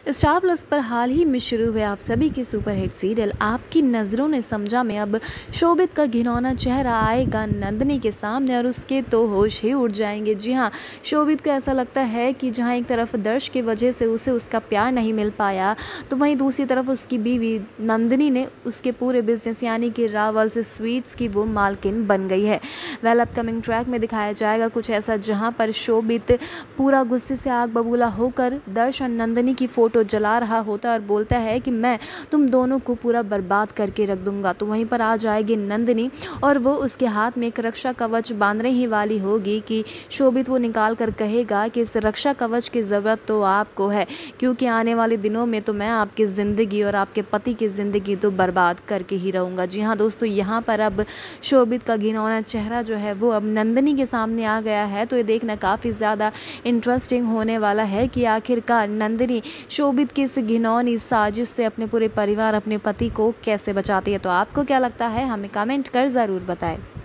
Star plus पर हाल ही में शुरू हुए आप सभी के सुपरहिट सीरियल आपकी नज़रों ने समझा में अब शोभित का घिनौना चेहरा आएगा नंदिनी के सामने और उसके तो होश ही उड़ जाएंगे। जी हाँ, शोभित को ऐसा लगता है कि जहाँ एक तरफ दर्श की वजह से उसे उसका प्यार नहीं मिल पाया, तो वहीं दूसरी तरफ उसकी बीवी नंदिनी ने उसके पूरे बिजनेस यानी कि रावल्स स्वीट्स की वो मालकिन बन गई है। वेल, अपकमिंग ट्रैक में दिखाया जाएगा कुछ ऐसा जहाँ पर शोभित पूरा गुस्से से आग बबूला होकर दर्श और नंदिनी की फोटो जला रहा होता है और बोलता है कि मैं तुम दोनों को पूरा बर्बाद करके रख दूंगा। तो वहीं पर आ जाएगी नंदिनी और वो उसके हाथ में एक रक्षा कवच बांधने ही वाली होगी कि शोभित वो निकाल कर कहेगा कि इस रक्षा कवच की ज़रूरत तो आपको है, क्योंकि आने वाले दिनों में तो मैं आपकी ज़िंदगी और आपके पति की ज़िंदगी तो बर्बाद करके ही रहूँगा। जी हाँ दोस्तों, यहाँ पर अब शोभित का घिनौना चेहरा जो है वो अब नंदिनी के सामने आ गया है। तो ये देखना काफ़ी ज़्यादा इंटरेस्टिंग होने वाला है कि आखिरकार नंदिनी शोभित की इस घिनौनी साजिश से अपने पूरे परिवार, अपने पति को कैसे बचाती है। तो आपको क्या लगता है, हमें कमेंट कर ज़रूर बताएं।